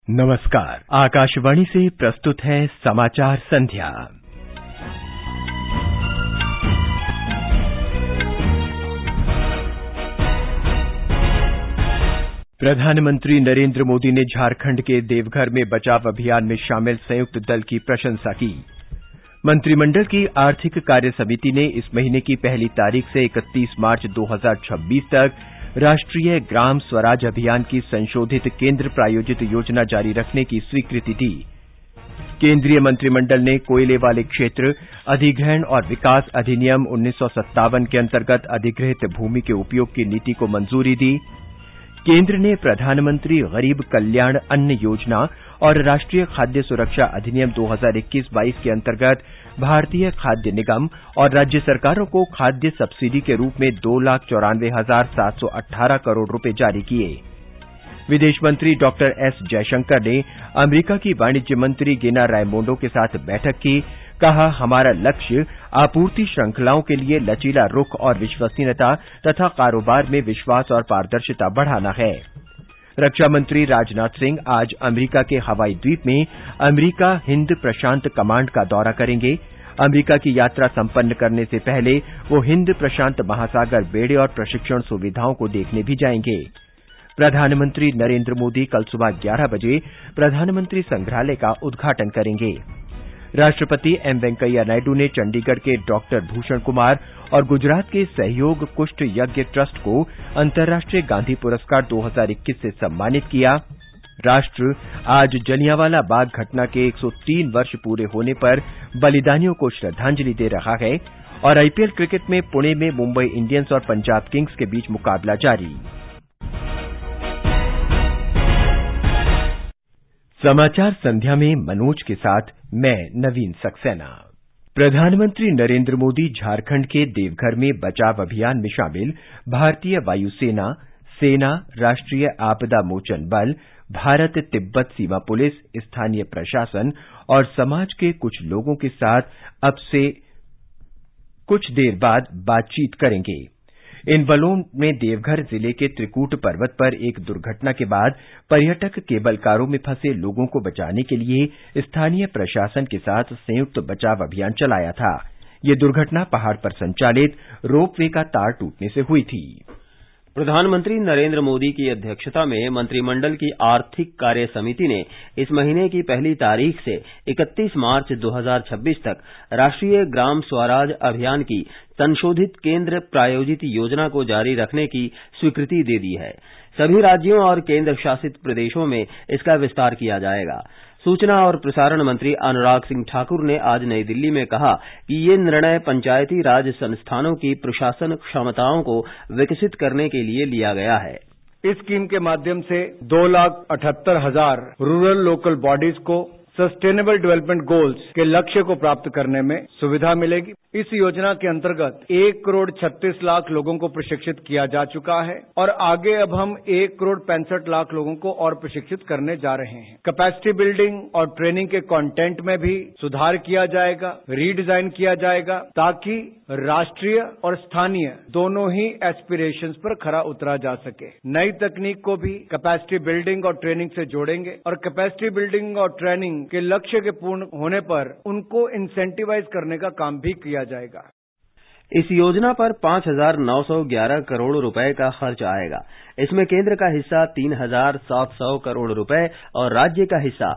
नमस्कार। आकाशवाणी से प्रस्तुत है समाचार संध्या। प्रधानमंत्री नरेंद्र मोदी ने झारखंड के देवघर में बचाव अभियान में शामिल संयुक्त दल की प्रशंसा की। मंत्रिमंडल की आर्थिक कार्य समिति ने इस महीने की पहली तारीख से 31 मार्च 2026 तक राष्ट्रीय ग्राम स्वराज अभियान की संशोधित केंद्र प्रायोजित योजना जारी रखने की स्वीकृति दी। केंद्रीय मंत्रिमंडल ने कोयले वाले क्षेत्र अधिग्रहण और विकास अधिनियम 1957 के अंतर्गत अधिग्रहित भूमि के उपयोग की नीति को मंजूरी दी। केंद्र ने प्रधानमंत्री गरीब कल्याण अन्न योजना और राष्ट्रीय खाद्य सुरक्षा अधिनियम 2021-22 के अंतर्गत भारतीय खाद्य निगम और राज्य सरकारों को खाद्य सब्सिडी के रूप में 2,94,718 करोड़ रुपए जारी किए। विदेश मंत्री डॉक्टर एस जयशंकर ने अमेरिका की वाणिज्य मंत्री गिना रायमोंडो के साथ बैठक की। कहा, हमारा लक्ष्य आपूर्ति श्रृंखलाओं के लिए लचीला रुख और विश्वसनीयता तथा कारोबार में विश्वास और पारदर्शिता बढ़ाना है। रक्षा मंत्री राजनाथ सिंह आज अमेरिका के हवाई द्वीप में अमेरिका हिंद प्रशांत कमांड का दौरा करेंगे। अमेरिका की यात्रा संपन्न करने से पहले वो हिंद प्रशांत महासागर बेड़े और प्रशिक्षण सुविधाओं को देखने भी जाएंगे। प्रधानमंत्री नरेंद्र मोदी कल सुबह 11 बजे प्रधानमंत्री संग्रहालय का उद्घाटन करेंगे। राष्ट्रपति एम वेंकैया नायडू ने चंडीगढ़ के डॉक्टर भूषण कुमार और गुजरात के सहयोग कुष्ठ यज्ञ ट्रस्ट को अंतर्राष्ट्रीय गांधी पुरस्कार 2021 से सम्मानित किया। राष्ट्र आज जलियांवाला बाग घटना के 103 वर्ष पूरे होने पर बलिदानियों को श्रद्धांजलि दे रहा है और आईपीएल क्रिकेट में पुणे में मुंबई इंडियंस और पंजाब किंग्स के बीच मुकाबला जारी। समाचार संध्या में मनोज के साथ मैं नवीन सक्सेना। प्रधानमंत्री नरेंद्र मोदी झारखंड के देवघर में बचाव अभियान में शामिल भारतीय वायुसेना, सेना, राष्ट्रीय आपदा मोचन बल, भारत तिब्बत सीमा पुलिस, स्थानीय प्रशासन और समाज के कुछ लोगों के साथ अब से कुछ देर बाद बातचीत करेंगे। इन बलों में देवघर जिले के त्रिकूट पर्वत पर एक दुर्घटना के बाद पर्यटक केबल कारों में फंसे लोगों को बचाने के लिए स्थानीय प्रशासन के साथ संयुक्त बचाव अभियान चलाया था। ये दुर्घटना पहाड़ पर संचालित रोपवे का तार टूटने से हुई थी। प्रधानमंत्री नरेंद्र मोदी की अध्यक्षता में मंत्रिमंडल की आर्थिक कार्य समिति ने इस महीने की पहली तारीख से 31 मार्च 2026 तक राष्ट्रीय ग्राम स्वराज अभियान की संशोधित केंद्र प्रायोजित योजना को जारी रखने की स्वीकृति दे दी है। सभी राज्यों और केंद्र शासित प्रदेशों में इसका विस्तार किया जाएगा। सूचना और प्रसारण मंत्री अनुराग सिंह ठाकुर ने आज नई दिल्ली में कहा कि ये निर्णय पंचायती राज संस्थानों की प्रशासन क्षमताओं को विकसित करने के लिए लिया गया है। इस स्कीम के माध्यम से 2,78,000 रूरल लोकल बॉडीज को सस्टेनेबल डेवलपमेंट गोल्स के लक्ष्य को प्राप्त करने में सुविधा मिलेगी। इस योजना के अंतर्गत 1,36,00,000 लोगों को प्रशिक्षित किया जा चुका है और आगे अब हम 1,65,00,000 लोगों को और प्रशिक्षित करने जा रहे हैं। कैपेसिटी बिल्डिंग और ट्रेनिंग के कंटेंट में भी सुधार किया जाएगा, रीडिजाइन किया जाएगा ताकि राष्ट्रीय और स्थानीय दोनों ही एस्पिरेशंस पर खरा उतरा जा सके। नई तकनीक को भी कैपेसिटी बिल्डिंग और ट्रेनिंग से जोड़ेंगे और कैपेसिटी बिल्डिंग और ट्रेनिंग के लक्ष्य के पूर्ण होने पर उनको इंसेंटिवाइज करने का काम भी किया जाएगा। इस योजना पर 5,911 करोड़ रुपए का खर्च आएगा। इसमें केंद्र का हिस्सा 3,700 करोड़ रुपए और राज्य का हिस्सा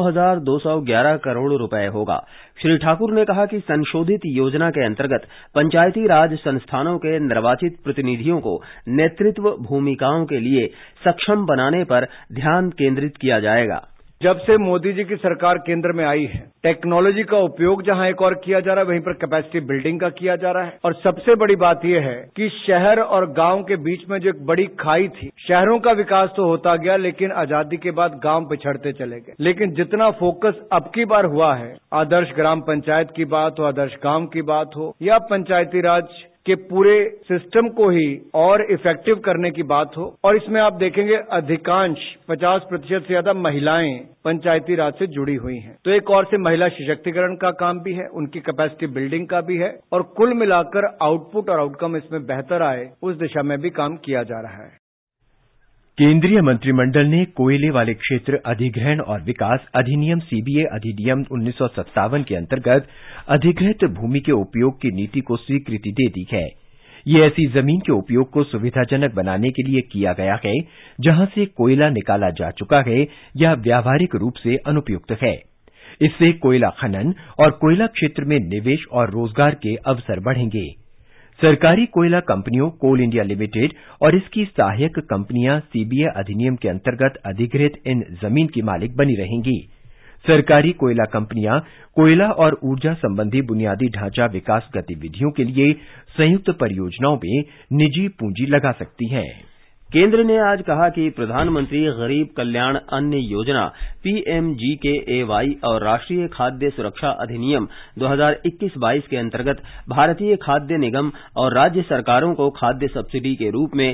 2,211 करोड़ रुपए होगा। श्री ठाकुर ने कहा कि संशोधित योजना के अंतर्गत पंचायती राज संस्थानों के निर्वाचित प्रतिनिधियों को नेतृत्व भूमिकाओं के लिए सक्षम बनाने पर ध्यान केंद्रित किया जाएगा। जब से मोदी जी की सरकार केंद्र में आई है, टेक्नोलॉजी का उपयोग जहां एक और किया जा रहा है, वहीं पर कैपेसिटी बिल्डिंग का किया जा रहा है। और सबसे बड़ी बात यह है कि शहर और गांव के बीच में जो एक बड़ी खाई थी, शहरों का विकास तो होता गया लेकिन आजादी के बाद गांव पिछड़ते चले गए। लेकिन जितना फोकस अब की बार हुआ है, आदर्श ग्राम पंचायत की बात हो, आदर्श गांव की बात हो या पंचायती राज के पूरे सिस्टम को ही और इफेक्टिव करने की बात हो, और इसमें आप देखेंगे अधिकांश 50% से ज्यादा महिलाएं पंचायती राज से जुड़ी हुई हैं। तो एक और से महिला सशक्तिकरण का काम भी है, उनकी कैपेसिटी बिल्डिंग का भी है और कुल मिलाकर आउटपुट और आउटकम इसमें बेहतर आए उस दिशा में भी काम किया जा रहा है। केंद्रीय मंत्रिमंडल ने कोयले वाले क्षेत्र अधिग्रहण और विकास अधिनियम सीबीए अधिनियम 1957 के अंतर्गत अधिग्रहित भूमि के उपयोग की नीति को स्वीकृति दे दी है। ये ऐसी जमीन के उपयोग को सुविधाजनक बनाने के लिए किया गया है जहां से कोयला निकाला जा चुका है या व्यावहारिक रूप से अनुपयुक्त है। इससे कोयला खनन और कोयला क्षेत्र में निवेश और रोजगार के अवसर बढ़ेंगे। सरकारी कोयला कंपनियों कोल इंडिया लिमिटेड और इसकी सहायक कंपनियां सीबीए अधिनियम के अंतर्गत अधिग्रहित इन जमीन की मालिक बनी रहेंगी। सरकारी कोयला कंपनियां कोयला और ऊर्जा संबंधी बुनियादी ढांचा विकास गतिविधियों के लिए संयुक्त परियोजनाओं में निजी पूंजी लगा सकती हैं। केंद्र ने आज कहा कि प्रधानमंत्री गरीब कल्याण अन्न योजना पीएमजीकेएवाई और राष्ट्रीय खाद्य सुरक्षा अधिनियम 2021-22 के अंतर्गत भारतीय खाद्य निगम और राज्य सरकारों को खाद्य सब्सिडी के रूप में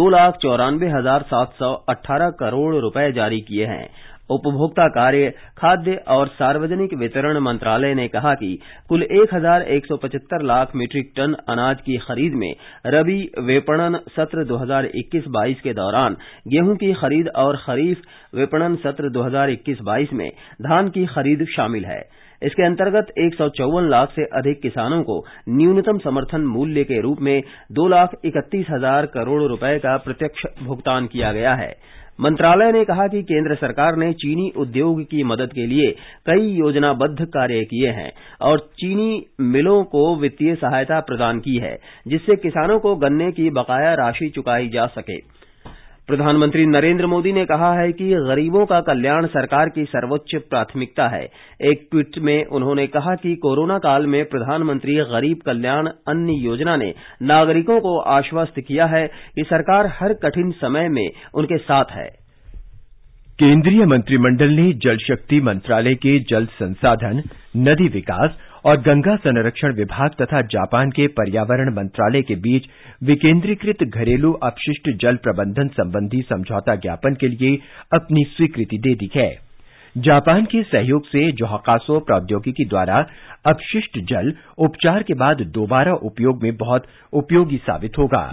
2,94,718 करोड़ रुपए जारी किए हैं। उपभोक्ता कार्य, खाद्य और सार्वजनिक वितरण मंत्रालय ने कहा कि कुल 1,175 लाख मीट्रिक टन अनाज की खरीद में रबी विपणन सत्र 2021-22 के दौरान गेहूं की खरीद और खरीफ विपणन सत्र 2021-22 में धान की खरीद शामिल है। इसके अंतर्गत 154 लाख से अधिक किसानों को न्यूनतम समर्थन मूल्य के रूप में 2,31,000 करोड़ रुपए का प्रत्यक्ष भुगतान किया गया है। मंत्रालय ने कहा कि केंद्र सरकार ने चीनी उद्योग की मदद के लिए कई योजनाबद्ध कार्य किए हैं और चीनी मिलों को वित्तीय सहायता प्रदान की है, जिससे किसानों को गन्ने की बकाया राशि चुकाई जा सके। प्रधानमंत्री नरेंद्र मोदी ने कहा है कि गरीबों का कल्याण सरकार की सर्वोच्च प्राथमिकता है। एक ट्वीट में उन्होंने कहा कि कोरोना काल में प्रधानमंत्री गरीब कल्याण अन्न योजना ने नागरिकों को आश्वस्त किया है कि सरकार हर कठिन समय में उनके साथ है। केंद्रीय मंत्रिमंडल ने जल शक्ति मंत्रालय के जल संसाधन, नदी विकास और गंगा संरक्षण विभाग तथा जापान के पर्यावरण मंत्रालय के बीच विकेंद्रीकृत घरेलू अपशिष्ट जल प्रबंधन संबंधी समझौता ज्ञापन के लिए अपनी स्वीकृति दे दी है। जापान के सहयोग से जोहाकासो प्रौद्योगिकी द्वारा अपशिष्ट जल उपचार के बाद दोबारा उपयोग में बहुत उपयोगी साबित होगा।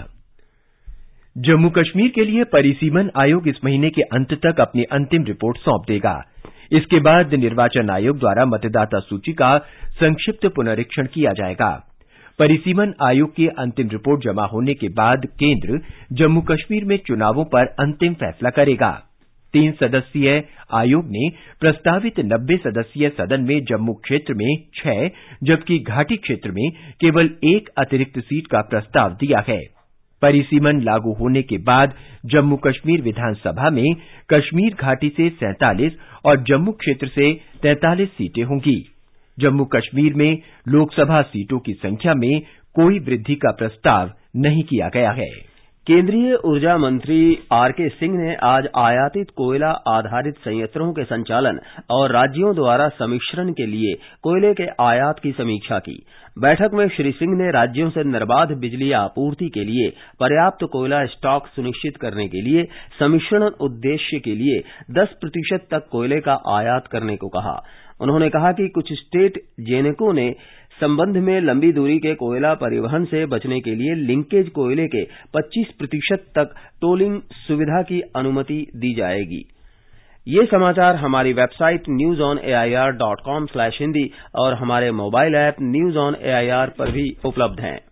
जम्मू कश्मीर के लिए परिसीमन आयोग इस महीने के अंत तक अपनी अंतिम रिपोर्ट सौंप देगा। इसके बाद निर्वाचन आयोग द्वारा मतदाता सूची का संक्षिप्त पुनरीक्षण किया जाएगा। परिसीमन आयोग की अंतिम रिपोर्ट जमा होने के बाद केंद्र जम्मू कश्मीर में चुनावों पर अंतिम फैसला करेगा। 3 सदस्यीय आयोग ने प्रस्तावित 90 सदस्यीय सदन में जम्मू क्षेत्र में 6 जबकि घाटी क्षेत्र में केवल 1 अतिरिक्त सीट का प्रस्ताव दिया है। परिसीमन लागू होने के बाद जम्मू कश्मीर विधानसभा में कश्मीर घाटी से 47 और जम्मू क्षेत्र से 43 सीटें होंगी। जम्मू कश्मीर में लोकसभा सीटों की संख्या में कोई वृद्धि का प्रस्ताव नहीं किया गया है। केंद्रीय ऊर्जा मंत्री आरके सिंह ने आज आयातित कोयला आधारित संयंत्रों के संचालन और राज्यों द्वारा सम्मिश्रण के लिए कोयले के आयात की समीक्षा की। बैठक में श्री सिंह ने राज्यों से निर्बाध बिजली आपूर्ति के लिए पर्याप्त कोयला स्टॉक सुनिश्चित करने के लिए सम्मिश्रण उद्देश्य के लिए 10% तक कोयले का आयात करने को कहा। उन्होंने कहा कि कुछ स्टेट जेनेको ने संबंध में लंबी दूरी के कोयला परिवहन से बचने के लिए लिंकेज कोयले के 25% तक टोलिंग सुविधा की अनुमति दी जाएगी। ये समाचार हमारी वेबसाइट newsonair.com/hindi और हमारे mobile app news on AIR पर भी उपलब्ध हैं।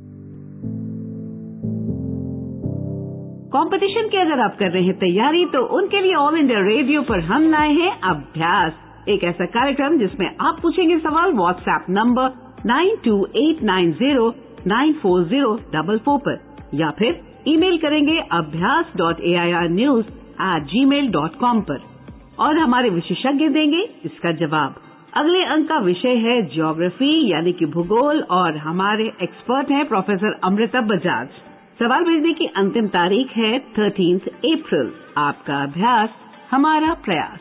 कंपटीशन की अगर आप कर रहे हैं तैयारी तो उनके लिए ऑल इंडिया रेडियो पर हम लाए हैं अभ्यास, एक ऐसा कार्यक्रम जिसमें आप पूछेंगे सवाल व्हाट्सएप नंबर 9289094044 पर या फिर ईमेल करेंगे abhyas.airnews@gmail.com पर और हमारे विशेषज्ञ देंगे इसका जवाब। अगले अंक का विषय है ज्योग्राफी यानी कि भूगोल और हमारे एक्सपर्ट हैं प्रोफेसर अमृता बजाज। सवाल भेजने की अंतिम तारीख है 13 अप्रैल। आपका अभ्यास हमारा प्रयास।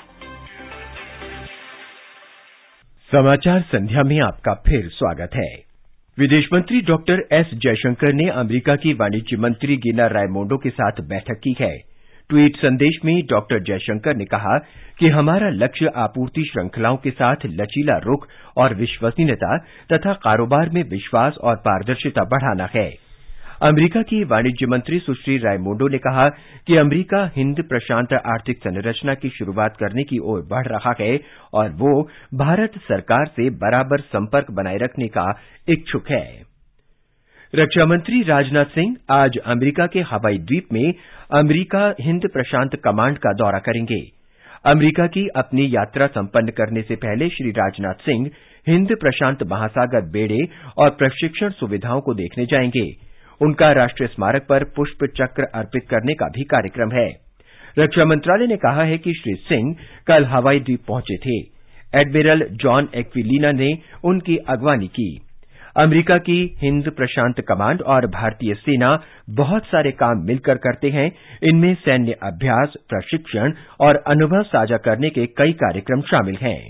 समाचार संध्या में आपका फिर स्वागत है। विदेश मंत्री डॉक्टर एस जयशंकर ने अमेरिका की वाणिज्य मंत्री गिना रायमोंडो के साथ बैठक की है। ट्वीट संदेश में डॉक्टर जयशंकर ने कहा कि हमारा लक्ष्य आपूर्ति श्रृंखलाओं के साथ लचीला रुख और विश्वसनीयता तथा कारोबार में विश्वास और पारदर्शिता बढ़ाना है। अमेरिका की वाणिज्य मंत्री सुश्री रायमोंडो ने कहा कि अमेरिका हिंद प्रशांत आर्थिक संरचना की शुरुआत करने की ओर बढ़ रहा है और वो भारत सरकार से बराबर संपर्क बनाए रखने का इच्छुक है। रक्षा मंत्री राजनाथ सिंह आज अमेरिका के हवाई द्वीप में अमेरिका हिंद प्रशांत कमांड का दौरा करेंगे। अमेरिका की अपनी यात्रा संपन्न करने से पहले श्री राजनाथ सिंह हिंद प्रशांत महासागर बेड़े और प्रशिक्षण सुविधाओं को देखने जाएंगे। उनका राष्ट्रीय स्मारक पर पुष्प चक्र अर्पित करने का भी कार्यक्रम है। रक्षा मंत्रालय ने कहा है कि श्री सिंह कल हवाई द्वीप पहुंचे थे। एडमिरल जॉन एक्विलिना ने उनकी अगवानी की। अमेरिका की हिंद प्रशांत कमांड और भारतीय सेना बहुत सारे काम मिलकर करते हैं। इनमें सैन्य अभ्यास, प्रशिक्षण और अनुभव साझा करने के कई कार्यक्रम शामिल हैं।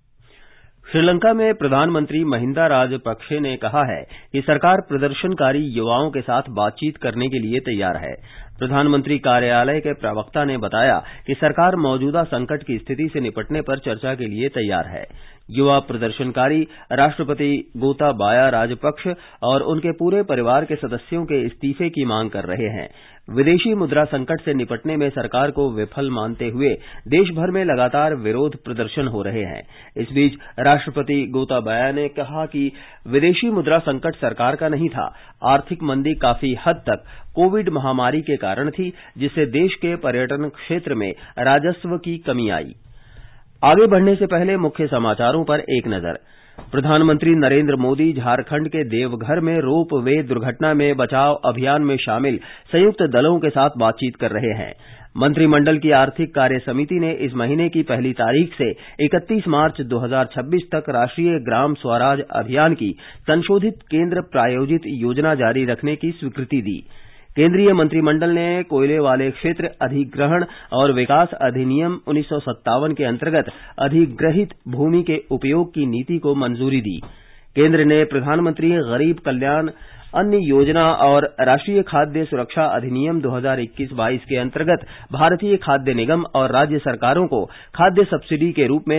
श्रीलंका में प्रधानमंत्री महिंदा राजपक्षे ने कहा है कि सरकार प्रदर्शनकारी युवाओं के साथ बातचीत करने के लिए तैयार है। प्रधानमंत्री कार्यालय के प्रवक्ता ने बताया कि सरकार मौजूदा संकट की स्थिति से निपटने पर चर्चा के लिए तैयार है। युवा प्रदर्शनकारी राष्ट्रपति गोताबाया राजपक्ष और उनके पूरे परिवार के सदस्यों के इस्तीफे की मांग कर रहे हैं। विदेशी मुद्रा संकट से निपटने में सरकार को विफल मानते हुए देश भर में लगातार विरोध प्रदर्शन हो रहे हैं। इस बीच राष्ट्रपति गोताबाया ने कहा कि विदेशी मुद्रा संकट सरकार का नहीं था। आर्थिक मंदी काफी हद तक कोविड महामारी के कारण थी, जिससे देश के पर्यटन क्षेत्र में राजस्व की कमी आई। आगे बढ़ने से पहले मुख्य समाचारों पर एक नजर। प्रधानमंत्री नरेंद्र मोदी झारखंड के देवघर में रोप वे दुर्घटना में बचाव अभियान में शामिल संयुक्त दलों के साथ बातचीत कर रहे हैं। मंत्रिमंडल की आर्थिक कार्य समिति ने इस महीने की पहली तारीख से 31 मार्च 2026 तक राष्ट्रीय ग्राम स्वराज अभियान की संशोधित केंद्र प्रायोजित योजना जारी रखने की स्वीकृति दी। केंद्रीय मंत्रिमंडल ने कोयले वाले क्षेत्र अधिग्रहण और विकास अधिनियम 1957 के अंतर्गत अधिग्रहित भूमि के उपयोग की नीति को मंजूरी दी। केंद्र ने प्रधानमंत्री गरीब कल्याण अन्न योजना और राष्ट्रीय खाद्य सुरक्षा अधिनियम 2021-22 के अंतर्गत भारतीय खाद्य निगम और राज्य सरकारों को खाद्य सब्सिडी के रूप में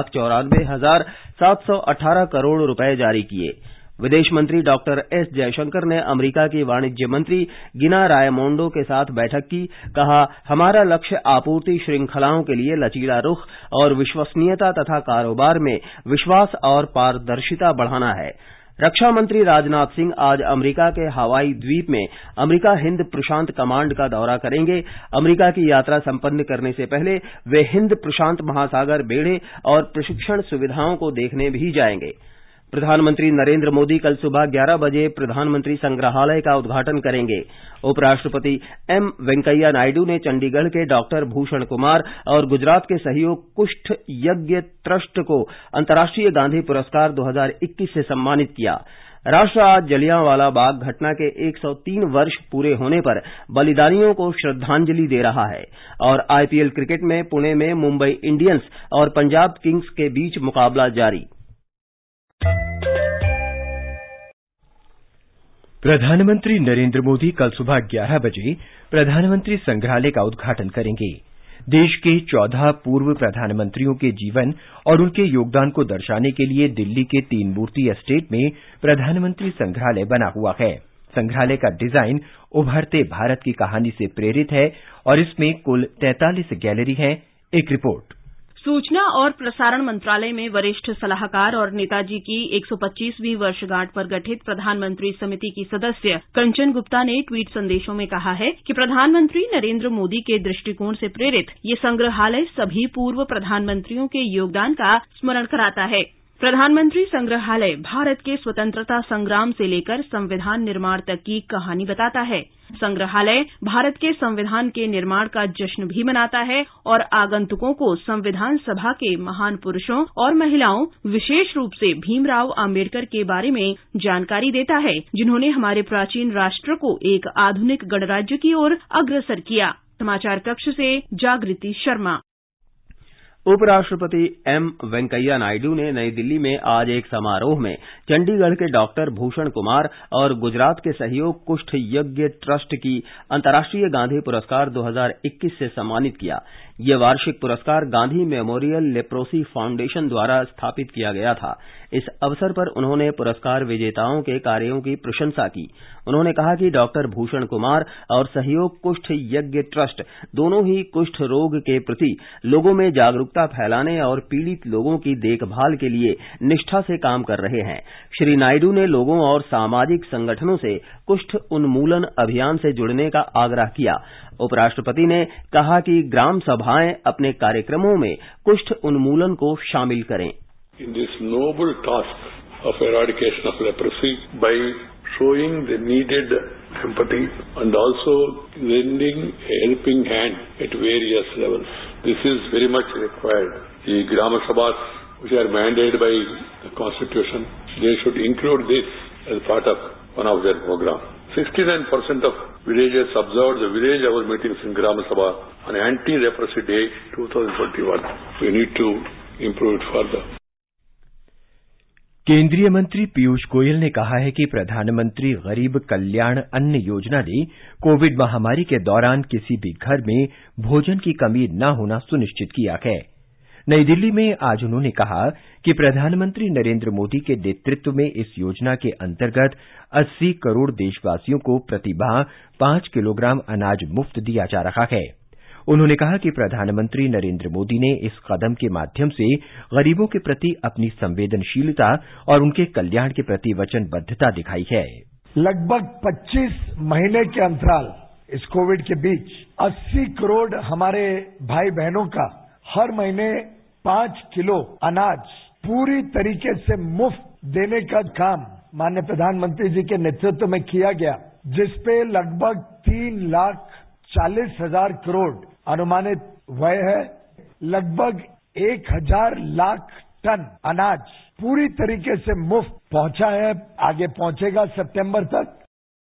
2,94,718 करोड़ रुपए जारी किए। विदेश मंत्री डॉक्टर एस जयशंकर ने अमेरिका की वाणिज्य मंत्री गिना रायमोंडो के साथ बैठक की। कहा, हमारा लक्ष्य आपूर्ति श्रृंखलाओं के लिए लचीला रुख और विश्वसनीयता तथा कारोबार में विश्वास और पारदर्शिता बढ़ाना है। रक्षा मंत्री राजनाथ सिंह आज अमेरिका के हवाई द्वीप में अमेरिका हिंद प्रशांत कमांड का दौरा करेंगे। अमेरिका की यात्रा संपन्न करने से पहले वे हिंद प्रशांत महासागर बेड़े और प्रशिक्षण सुविधाओं को देखने भी जाएंगे। प्रधानमंत्री नरेंद्र मोदी कल सुबह 11 बजे प्रधानमंत्री संग्रहालय का उद्घाटन करेंगे। उपराष्ट्रपति एम वेंकैया नायडू ने चंडीगढ़ के डॉक्टर भूषण कुमार और गुजरात के सहयोग कुष्ठ यज्ञ ट्रस्ट को अंतर्राष्ट्रीय गांधी पुरस्कार 2021 से सम्मानित किया। राष्ट्र आज जलियांवाला बाग घटना के 103 वर्ष पूरे होने पर बलिदानियों को श्रद्धांजलि दे रहा है। और आईपीएल क्रिकेट में पुणे में मुंबई इंडियंस और पंजाब किंग्स के बीच मुकाबला जारी। प्रधानमंत्री नरेंद्र मोदी कल सुबह 11 बजे प्रधानमंत्री संग्रहालय का उद्घाटन करेंगे। देश के 14 पूर्व प्रधानमंत्रियों के जीवन और उनके योगदान को दर्शाने के लिए दिल्ली के 3 मूर्ति एस्टेट में प्रधानमंत्री संग्रहालय बना हुआ है। संग्रहालय का डिजाइन उभरते भारत की कहानी से प्रेरित है और इसमें कुल 43 गैलरी हैं। एक रिपोर्ट। सूचना और प्रसारण मंत्रालय में वरिष्ठ सलाहकार और नेताजी की 125वीं वर्षगांठ पर गठित प्रधानमंत्री समिति की सदस्य कंचन गुप्ता ने ट्वीट संदेशों में कहा है कि प्रधानमंत्री नरेंद्र मोदी के दृष्टिकोण से प्रेरित ये संग्रहालय सभी पूर्व प्रधानमंत्रियों के योगदान का स्मरण कराता है। प्रधानमंत्री संग्रहालय भारत के स्वतंत्रता संग्राम से लेकर संविधान निर्माण तक की कहानी बताता है। संग्रहालय भारत के संविधान के निर्माण का जश्न भी मनाता है और आगंतुकों को संविधान सभा के महान पुरुषों और महिलाओं, विशेष रूप से भीमराव आम्बेडकर के बारे में जानकारी देता है, जिन्होंने हमारे प्राचीन राष्ट्र को एक आधुनिक गणराज्य की ओर अग्रसर किया। समाचार कक्ष से जागृति शर्मा। उपराष्ट्रपति एम वेंकैया नायडू ने नई दिल्ली में आज एक समारोह में चंडीगढ़ के डॉक्टर भूषण कुमार और गुजरात के सहयोग कुष्ठ यज्ञ ट्रस्ट की अंतर्राष्ट्रीय गांधी पुरस्कार 2021 से सम्मानित किया। ये वार्षिक पुरस्कार गांधी मेमोरियल लेप्रोसी फाउंडेशन द्वारा स्थापित किया गया था। इस अवसर पर उन्होंने पुरस्कार विजेताओं के कार्यों की प्रशंसा की। उन्होंने कहा कि डॉक्टर भूषण कुमार और सहयोग कुष्ठ यज्ञ ट्रस्ट दोनों ही कुष्ठ रोग के प्रति लोगों में जागरूकता फैलाने और पीड़ित लोगों की देखभाल के लिए निष्ठा से काम कर रहे हैं। श्री नायडू ने लोगों और सामाजिक संगठनों से कुष्ठ उन्मूलन अभियान से जुड़ने का आग्रह किया। उपराष्ट्रपति ने कहा कि ग्राम सभाएं अपने कार्यक्रमों में कुष्ठ उन्मूलन को शामिल करें। In this noble task of eradication of leprosy by showing the needed empathy and also lending a helping hand at various levels. This is very much required. The Grama Sabhas, which are mandated by the Constitution, they should include this as part of one of their program. 69% of villagers observed the village hour meetings in Grama Sabha on Anti-Leprosy Day 2021. We need to improve it further. केंद्रीय मंत्री पीयूष गोयल ने कहा है कि प्रधानमंत्री गरीब कल्याण अन्न योजना ने कोविड महामारी के दौरान किसी भी घर में भोजन की कमी न होना सुनिश्चित किया है। नई दिल्ली में आज उन्होंने कहा कि प्रधानमंत्री नरेंद्र मोदी के नेतृत्व में इस योजना के अंतर्गत 80 करोड़ देशवासियों को प्रतिमाह 5 किलोग्राम अनाज मुफ्त दिया जा रहा है। उन्होंने कहा कि प्रधानमंत्री नरेंद्र मोदी ने इस कदम के माध्यम से गरीबों के प्रति अपनी संवेदनशीलता और उनके कल्याण के प्रति वचनबद्धता दिखाई है। लगभग 25 महीने के अंतराल इस कोविड के बीच 80 करोड़ हमारे भाई बहनों का हर महीने 5 किलो अनाज पूरी तरीके से मुफ्त देने का काम माननीय प्रधानमंत्री जी के नेतृत्व में किया गया, जिसपे लगभग 3,40,000 करोड़ अनुमानित व्यय है। लगभग 1,000 लाख टन अनाज पूरी तरीके से मुफ्त पहुंचा है, आगे पहुंचेगा सितंबर तक।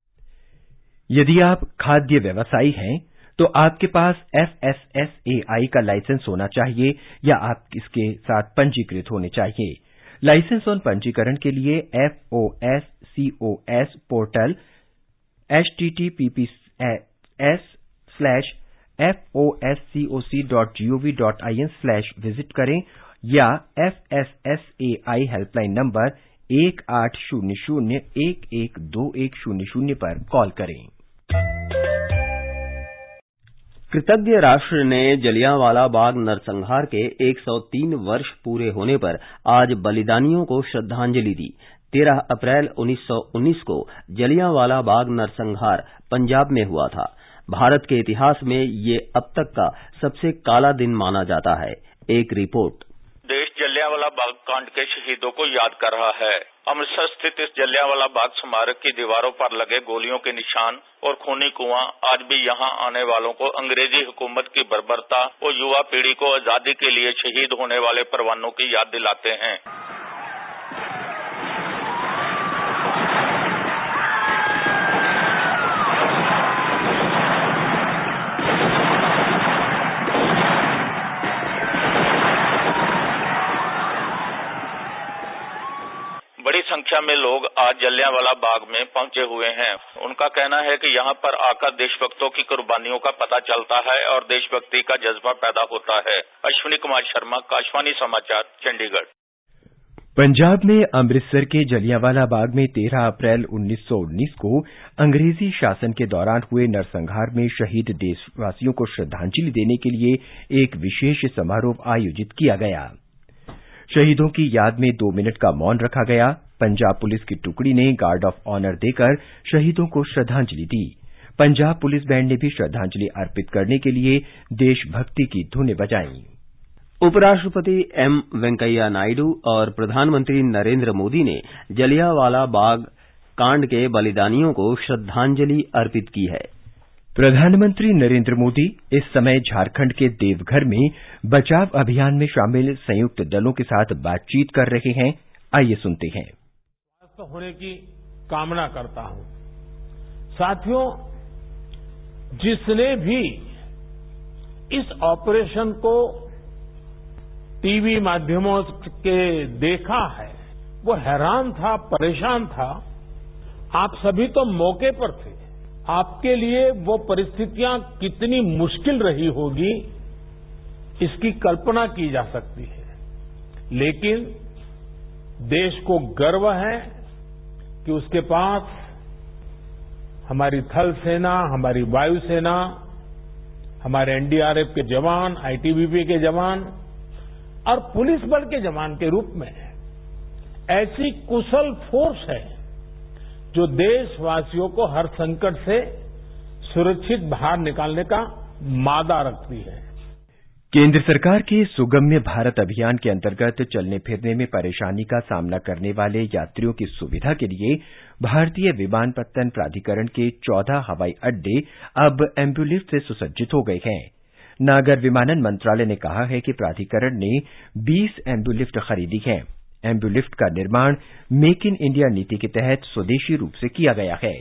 यदि आप खाद्य व्यवसायी हैं तो आपके पास FSSAI का लाइसेंस होना चाहिए या आप इसके साथ पंजीकृत होने चाहिए। लाइसेंस और पंजीकरण के लिए FOSCOS पोर्टल https://foscoc.gov.in/ विजिट करें या FSSAI हेल्पलाइन नंबर 1800-112100 पर कॉल करें। कृतज्ञ राष्ट्र ने जलियांवाला बाग नरसंहार के 103 वर्ष पूरे होने पर आज बलिदानियों को श्रद्धांजलि दी। 13 अप्रैल 1919 को जलियांवाला बाग नरसंहार पंजाब में हुआ था। भारत के इतिहास में ये अब तक का सबसे काला दिन माना जाता है। एक रिपोर्ट। देश जलियांवाला बाग कांड के शहीदों को याद कर रहा है। अमृतसर स्थित इस जलियांवाला बाग स्मारक की दीवारों पर लगे गोलियों के निशान और खूनी कुआं आज भी यहां आने वालों को अंग्रेजी हुकूमत की बर्बरता और युवा पीढ़ी को आजादी के लिए शहीद होने वाले परवानों की याद दिलाते हैं। बड़ी संख्या में लोग आज जलियांवाला बाग में पहुंचे हुए हैं। उनका कहना है कि यहां पर आकर देशभक्तों की कुर्बानियों का पता चलता है और देशभक्ति का जज्बा पैदा होता है। अश्विनी कुमार शर्मा, आकाशवाणी समाचार, चंडीगढ़। पंजाब में अमृतसर के जलियांवाला बाग में 13 अप्रैल 1919 को अंग्रेजी शासन के दौरान हुए नरसंहार में शहीद देशवासियों को श्रद्धांजलि देने के लिए एक विशेष समारोह आयोजित किया गया। शहीदों की याद में 2 मिनट का मौन रखा गया। पंजाब पुलिस की टुकड़ी ने गार्ड ऑफ ऑनर देकर शहीदों को श्रद्धांजलि दी। पंजाब पुलिस बैंड ने भी श्रद्धांजलि अर्पित करने के लिए देशभक्ति की धुनें बजाईं। उपराष्ट्रपति एम वेंकैया नायडू और प्रधानमंत्री नरेंद्र मोदी ने जलियांवाला बाग कांड के बलिदानियों को श्रद्धांजलि अर्पित की है। प्रधानमंत्री नरेंद्र मोदी इस समय झारखंड के देवघर में बचाव अभियान में शामिल संयुक्त दलों के साथ बातचीत कर रहे हैं। आइए सुनते हैं। स्वस्थ होने की कामना करता हूं। साथियों, जिसने भी इस ऑपरेशन को टीवी माध्यमों के देखा है वो हैरान था, परेशान था। आप सभी तो मौके पर थे। आपके लिए वो परिस्थितियां कितनी मुश्किल रही होगी इसकी कल्पना की जा सकती है, लेकिन देश को गर्व है कि उसके पास हमारी थल सेना, हमारी वायुसेना, हमारे एनडीआरएफ के जवान, आईटीबीपी के जवान और पुलिस बल के जवान के रूप में ऐसी कुशल फोर्स है जो देशवासियों को हर संकट से सुरक्षित बाहर निकालने का मादा रखती है। केंद्र सरकार के सुगम्य भारत अभियान के अंतर्गत चलने फिरने में परेशानी का सामना करने वाले यात्रियों की सुविधा के लिए भारतीय विमानपत्तन प्राधिकरण के 14 हवाई अड्डे अब एम्बुलिफ्ट से सुसज्जित हो गए हैं। नागर विमानन मंत्रालय ने कहा है कि प्राधिकरण ने 20 एम्बुलिफ्ट खरीदी हैं। एम्बुलिफ्ट का निर्माण मेक इन इंडिया नीति के तहत स्वदेशी रूप से किया गया है।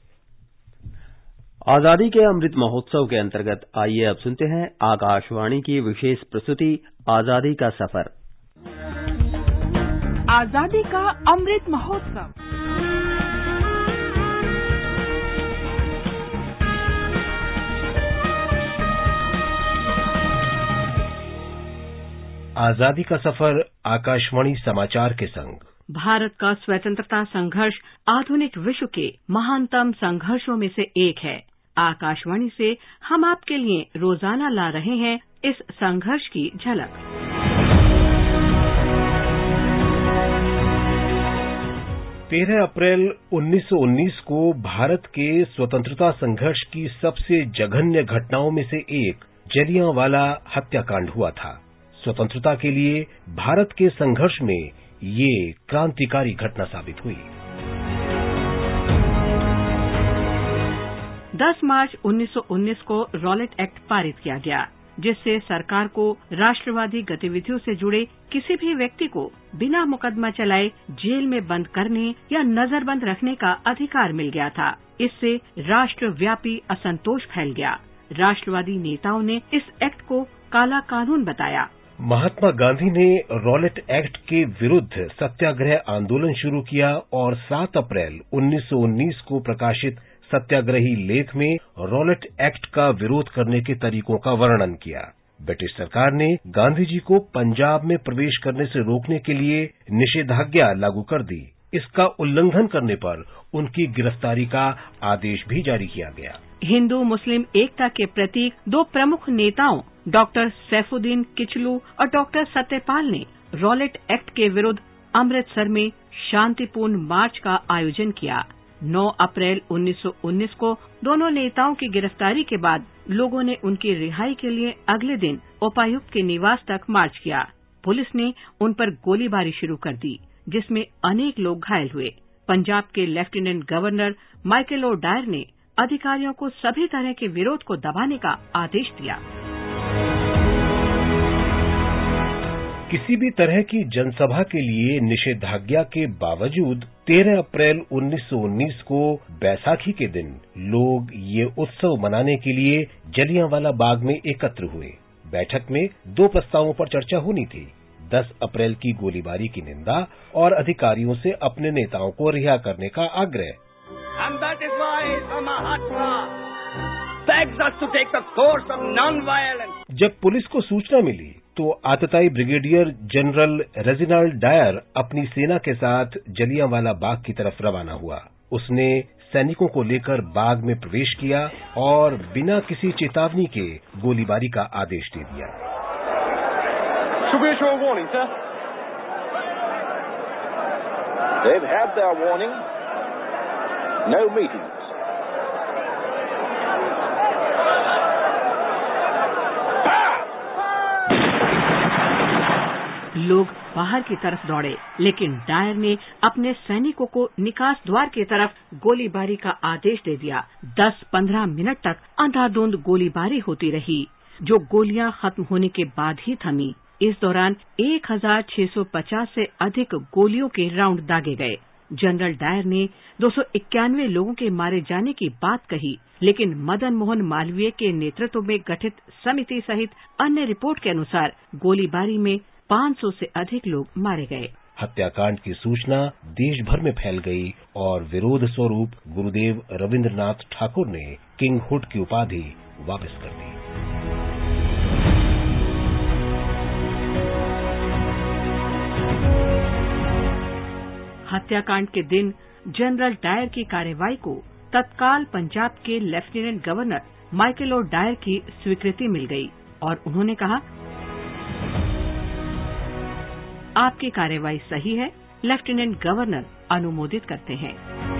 आजादी के अमृत महोत्सव के अंतर्गत आइए अब सुनते हैं आकाशवाणी की विशेष प्रस्तुति आजादी का सफर। आजादी का अमृत महोत्सव। आजादी का सफर आकाशवाणी समाचार के संग। भारत का स्वतंत्रता संघर्ष आधुनिक विश्व के महानतम संघर्षों में से एक है। आकाशवाणी से हम आपके लिए रोजाना ला रहे हैं इस संघर्ष की झलक। तेरह अप्रैल 1919 को भारत के स्वतंत्रता संघर्ष की सबसे जघन्य घटनाओं में से एक जलियांवाला हत्याकांड हुआ था। स्वतंत्रता के लिए भारत के संघर्ष में ये क्रांतिकारी घटना साबित हुई। 10 मार्च 1919 को रॉलेट एक्ट पारित किया गया, जिससे सरकार को राष्ट्रवादी गतिविधियों से जुड़े किसी भी व्यक्ति को बिना मुकदमा चलाए जेल में बंद करने या नजरबंद रखने का अधिकार मिल गया था। इससे राष्ट्रव्यापी असंतोष फैल गया। राष्ट्रवादी नेताओं ने इस एक्ट को काला कानून बताया। महात्मा गांधी ने रॉलेट एक्ट के विरुद्ध सत्याग्रह आंदोलन शुरू किया और 7 अप्रैल 1919 को प्रकाशित सत्याग्रही लेख में रॉलेट एक्ट का विरोध करने के तरीकों का वर्णन किया। ब्रिटिश सरकार ने गांधी जी को पंजाब में प्रवेश करने से रोकने के लिए निषेधाज्ञा लागू कर दी। इसका उल्लंघन करने पर उनकी गिरफ्तारी का आदेश भी जारी किया गया। हिंदू मुस्लिम एकता के प्रतीक 2 प्रमुख नेताओं डॉक्टर सैफुद्दीन किचलू और डॉक्टर सत्यपाल ने रॉलेट एक्ट के विरुद्ध अमृतसर में शांतिपूर्ण मार्च का आयोजन किया। 9 अप्रैल 1919 को दोनों नेताओं की गिरफ्तारी के बाद लोगों ने उनकी रिहाई के लिए अगले दिन उपायुक्त के निवास तक मार्च किया। पुलिस ने उन पर गोलीबारी शुरू कर दी, जिसमें अनेक लोग घायल हुए। पंजाब के lieutenant governor Michael O'Dwyer ने अधिकारियों को सभी तरह के विरोध को दबाने का आदेश दिया। किसी भी तरह की जनसभा के लिए निषेधाज्ञा के बावजूद 13 अप्रैल 1919 को बैसाखी के दिन लोग ये उत्सव मनाने के लिए जलियांवाला बाग में एकत्र हुए। बैठक में 2 प्रस्तावों पर चर्चा होनी थी। 10 अप्रैल की गोलीबारी की निंदा और अधिकारियों से अपने नेताओं को रिहा करने का आग्रह। And that is why Mahatma begs us to take the course of non-violence. जब पुलिस को सूचना मिली तो आतताई ब्रिगेडियर जनरल रेजिनाल्ड डायर अपनी सेना के साथ जलियांवाला बाग की तरफ रवाना हुआ। उसने सैनिकों को लेकर बाग में प्रवेश किया और बिना किसी चेतावनी के गोलीबारी का आदेश दे दिया। Should we issue a warning, sir? They've had their warning. No meetings. लोग बाहर की तरफ दौड़े, लेकिन डायर ने अपने सैनिकों को निकास द्वार की तरफ गोलीबारी का आदेश दे दिया। 10-15 मिनट तक अंधाधुंध गोलीबारी होती रही, जो गोलियां खत्म होने के बाद ही थमी। इस दौरान 1650 से अधिक गोलियों के राउंड दागे गए। जनरल डायर ने 291 लोगों के मारे जाने की बात कही, लेकिन मदन मोहन मालवीय के नेतृत्व में गठित समिति सहित अन्य रिपोर्ट के अनुसार गोलीबारी में 500 से अधिक लोग मारे गए। हत्याकांड की सूचना देश भर में फैल गई और विरोध स्वरूप गुरुदेव रविंद्रनाथ ठाकुर ने किंगहुड की उपाधि वापस कर दी। हत्याकांड के दिन जनरल डायर की कार्रवाई को तत्काल पंजाब के lieutenant governor Michael O'Dwyer की स्वीकृति मिल गई और उन्होंने कहा, आपकी कार्रवाई सही है, लेफ्टिनेंट गवर्नर अनुमोदित करते हैं।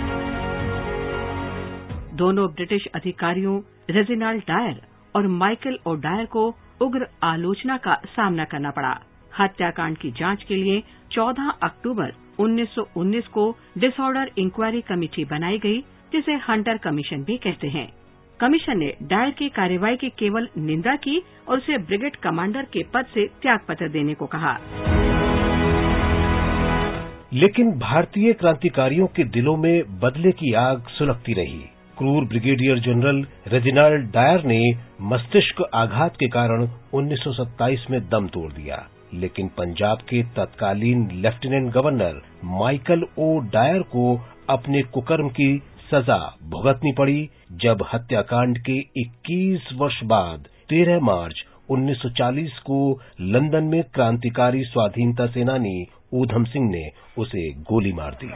दोनों ब्रिटिश अधिकारियों रेजिनाल्ड डायर और माइकल ओ डायर को उग्र आलोचना का सामना करना पड़ा। हत्याकांड की जांच के लिए 14 अक्टूबर 1919 को डिसऑर्डर इंक्वायरी कमेटी बनाई गई, जिसे हंटर कमीशन भी कहते हैं। कमीशन ने डायर की कार्रवाई की केवल निंदा की और उसे ब्रिगेड कमांडर के पद से त्यागपत्र देने को कहा। लेकिन भारतीय क्रांतिकारियों के दिलों में बदले की आग सुलगती रही। क्रूर ब्रिगेडियर जनरल रेजिनाल्ड डायर ने मस्तिष्क आघात के कारण 1927 में दम तोड़ दिया, लेकिन पंजाब के तत्कालीन lieutenant governor Michael O'Dwyer को अपने कुकर्म की सजा भुगतनी पड़ी, जब हत्याकांड के 21 वर्ष बाद 13 मार्च 1940 को लंदन में क्रांतिकारी स्वाधीनता सेनानी ऊधम सिंह ने उसे गोली मार दी।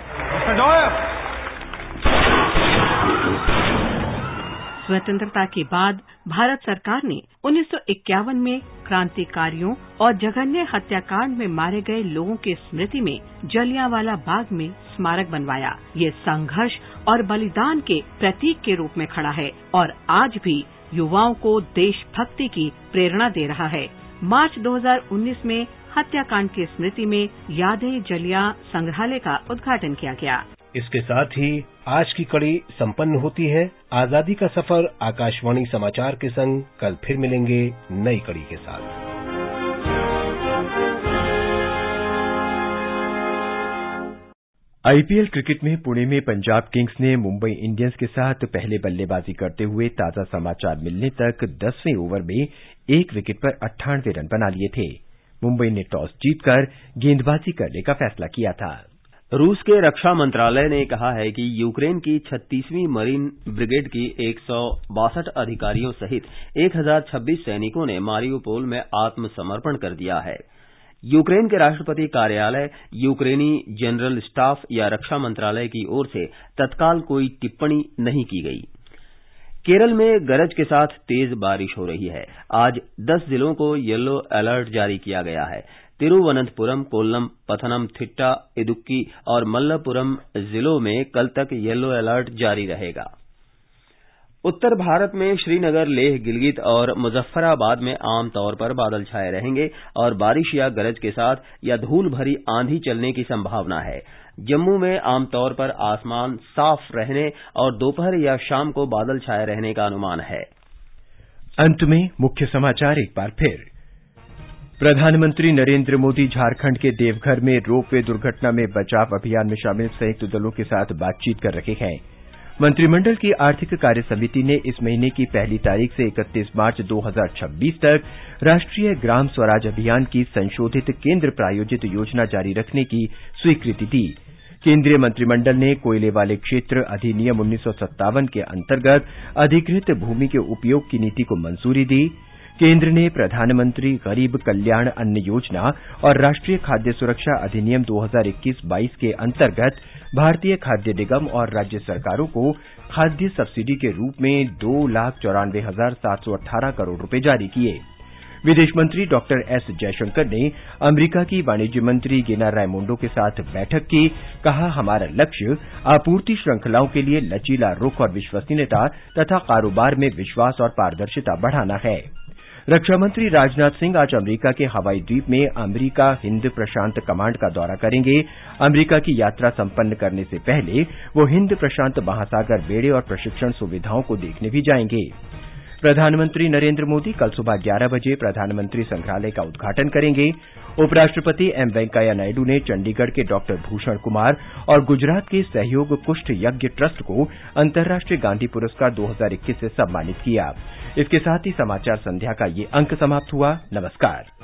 स्वतंत्रता के बाद भारत सरकार ने 1951 में क्रांतिकारियों और जघन्य हत्याकांड में मारे गए लोगों की स्मृति में जलियांवाला बाग में स्मारक बनवाया। ये संघर्ष और बलिदान के प्रतीक के रूप में खड़ा है और आज भी युवाओं को देशभक्ति की प्रेरणा दे रहा है। मार्च 2019 में हत्याकांड की स्मृति में यादें जलियां संग्रहालय का उद्घाटन किया गया। इसके साथ ही आज की कड़ी संपन्न होती है। आजादी का सफर आकाशवाणी समाचार के संग कल फिर मिलेंगे नई कड़ी के साथ। आईपीएल क्रिकेट में पुणे में पंजाब किंग्स ने मुंबई इंडियंस के साथ पहले बल्लेबाजी करते हुए ताजा समाचार मिलने तक 10वें ओवर में 1 विकेट पर 98 रन बना लिए थे। मुंबई ने टॉस जीतकर गेंदबाजी करने का फैसला किया था। रूस के रक्षा मंत्रालय ने कहा है कि यूक्रेन की 36वीं मरीन ब्रिगेड की 162 अधिकारियों सहित 1026 सैनिकों ने मारिउपोल में आत्मसमर्पण कर दिया है। यूक्रेन के राष्ट्रपति कार्यालय, यूक्रेनी जनरल स्टाफ या रक्षा मंत्रालय की ओर से तत्काल कोई टिप्पणी नहीं की गई। केरल में गरज के साथ तेज बारिश हो रही है। आज 10 जिलों को येलो अलर्ट जारी किया गया है। तिरुवनंतपुरम, कोल्लम, पथनमथिट्टा, इदुक्की और मल्लपुरम जिलों में कल तक येलो अलर्ट जारी रहेगा। उत्तर भारत में श्रीनगर, लेह, गिलगित और मुजफ्फराबाद में आमतौर पर बादल छाए रहेंगे और बारिश या गरज के साथ या धूल भरी आंधी चलने की संभावना है। जम्मू में आमतौर पर आसमान साफ रहने और दोपहर या शाम को बादल छाए रहने का अनुमान है। अंत में मुख्य समाचार एक बार फिर। प्रधानमंत्री नरेंद्र मोदी झारखंड के देवघर में रोपवे दुर्घटना में बचाव अभियान में शामिल संयुक्त दलों के साथ बातचीत कर रहे हैं। मंत्रिमंडल की आर्थिक कार्य समिति ने इस महीने की 1 तारीख से 31 मार्च 2026 तक राष्ट्रीय ग्राम स्वराज अभियान की संशोधित केंद्र प्रायोजित योजना जारी रखने की स्वीकृति दी। केंद्रीय मंत्रिमंडल ने कोयले वाले क्षेत्र अधिनियम 1957 के अंतर्गत अधिकृत भूमि के उपयोग की नीति को मंजूरी दी। केंद्र ने प्रधानमंत्री गरीब कल्याण अन्न योजना और राष्ट्रीय खाद्य सुरक्षा अधिनियम 2021-22 के अंतर्गत भारतीय खाद्य निगम और राज्य सरकारों को खाद्य सब्सिडी के रूप में 2,94,718 करोड़ रुपए जारी किए। विदेश मंत्री डॉक्टर एस जयशंकर ने अमेरिका की वाणिज्य मंत्री गिना रायमोंडो के साथ बैठक की। कहा, हमारा लक्ष्य आपूर्ति श्रृंखलाओं के लिए लचीला रुख और विश्वसनीयता तथा कारोबार में विश्वास और पारदर्शिता बढ़ाना है। रक्षा मंत्री राजनाथ सिंह आज अमेरिका के हवाई द्वीप में अमेरिका हिंद प्रशांत कमांड का दौरा करेंगे। अमेरिका की यात्रा संपन्न करने से पहले वो हिंद प्रशांत महासागर बेड़े और प्रशिक्षण सुविधाओं को देखने भी जाएंगे। प्रधानमंत्री नरेंद्र मोदी कल सुबह 11 बजे प्रधानमंत्री संग्रहालय का उद्घाटन करेंगे। उपराष्ट्रपति एम वेंकैया नायडू ने चंडीगढ़ के डॉक्टर भूषण कुमार और गुजरात के सहयोग कुष्ठ यज्ञ ट्रस्ट को अंतर्राष्ट्रीय गांधी पुरस्कार 2021 से सम्मानित किया। इसके साथ ही समाचार संध्या का ये अंक समाप्त हुआ। नमस्कार।